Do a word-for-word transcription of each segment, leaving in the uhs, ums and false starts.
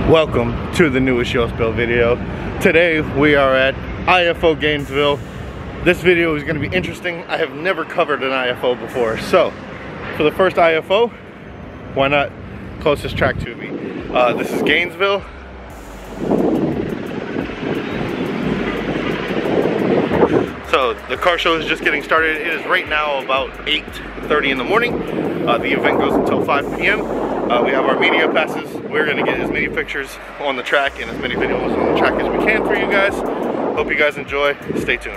Welcome to the newest Yo Spill video. Today we are at I F O Gainesville. This video is going to be interesting. I have never covered an I F O before, so for the first I F O, why not closest track to me? Uh, this is Gainesville. So the car show is just getting started. It is right now about eight thirty in the morning. Uh, the event goes until five P M Uh, we have our media passes. We're gonna get as many pictures on the track and as many videos on the track as we can for you guys. Hope you guys enjoy. Stay tuned.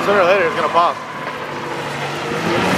Sooner or later it's gonna pop.